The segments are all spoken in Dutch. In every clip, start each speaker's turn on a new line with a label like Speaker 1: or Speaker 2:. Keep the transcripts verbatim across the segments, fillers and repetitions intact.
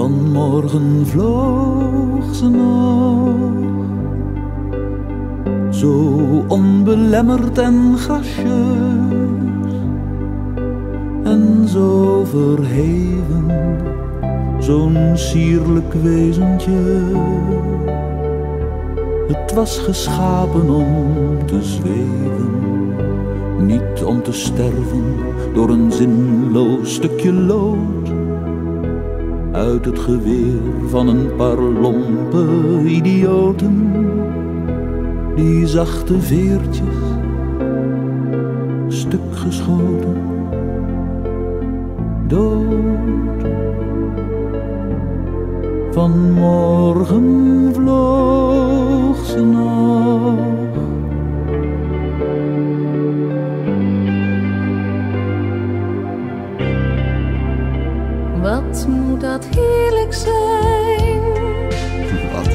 Speaker 1: Vanmorgen vloog ze nog, zo onbelemmerd en gracieus en zo verheven, zo'n sierlijk wezentje. Het was geschapen om te zweven, niet om te sterven door een zinloos stukje lood uit het geweer van een paar lompe idioten, die zachte veertjes stuk geschoten, dood. Vanmorgen vloog ze nog.
Speaker 2: Wat moet dat heerlijk zijn?
Speaker 1: Wat?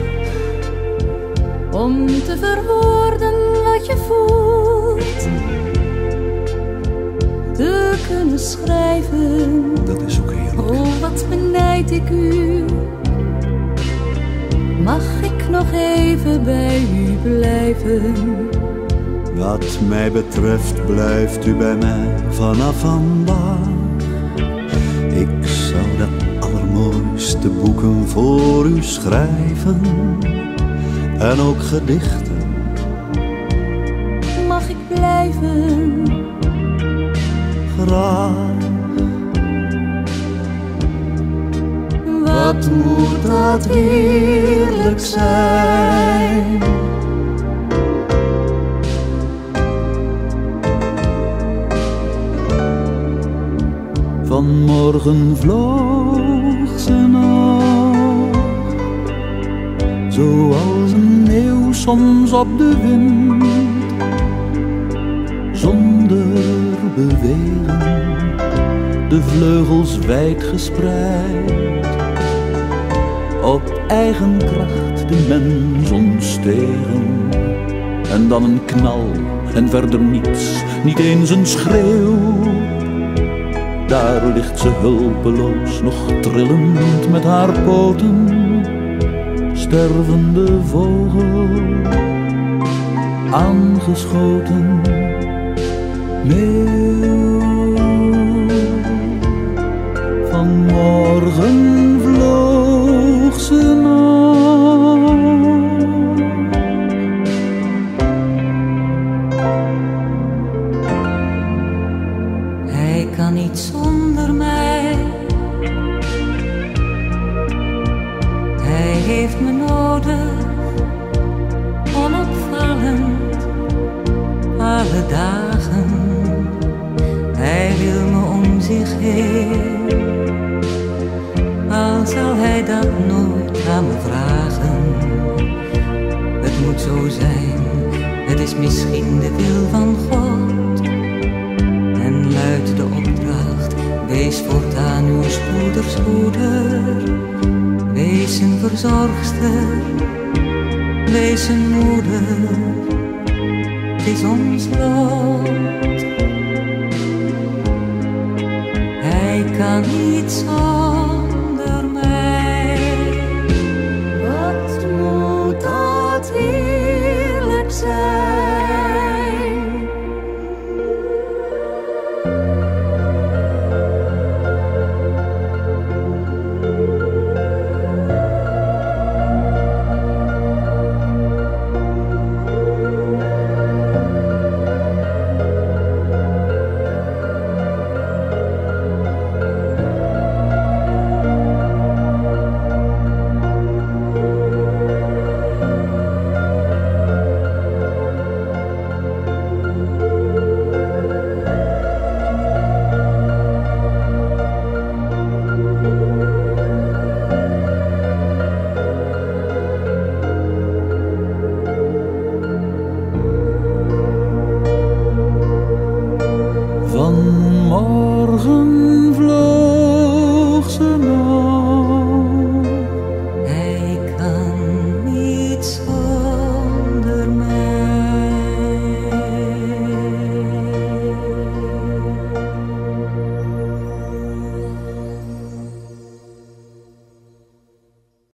Speaker 2: Om te verwoorden wat je voelt, te kunnen schrijven.
Speaker 1: Dat is ook heerlijk.
Speaker 2: Oh, wat benijd ik u. Mag ik nog even bij u blijven?
Speaker 1: Wat mij betreft blijft u bij mij vanaf vandaag. Ik zou de allermooiste boeken voor u schrijven en ook gedichten.
Speaker 2: Mag ik blijven?
Speaker 1: Graag. Wat moet dat heerlijk zijn? Vanmorgen vloog ze nog, zoals een meeuw soms op de wind, zonder bewegen, de vleugels wijd gespreid, op eigen kracht de mens ontstegen. En dan een knal en verder niets, niet eens een schreeuw. Daar ligt ze hulpeloos, nog trillend met haar poten, stervende vogel, aangeschoten meeuw. Vanmorgen vloog ze nog.
Speaker 2: Hij kan niet zonder mij. Hij heeft me nodig, onopvallend, alle dagen. Hij wil me om zich heen, al zal hij dat nooit aan me vragen. Het moet zo zijn, het is misschien de wil van God. En luidt de opdracht, wees voortaan uw spoeders moeder. Wees een verzorgster, wees een moeder. Het is ons lot. Hij kan niet zonder mij. Wat moet dat heerlijk zijn? Vanmorgen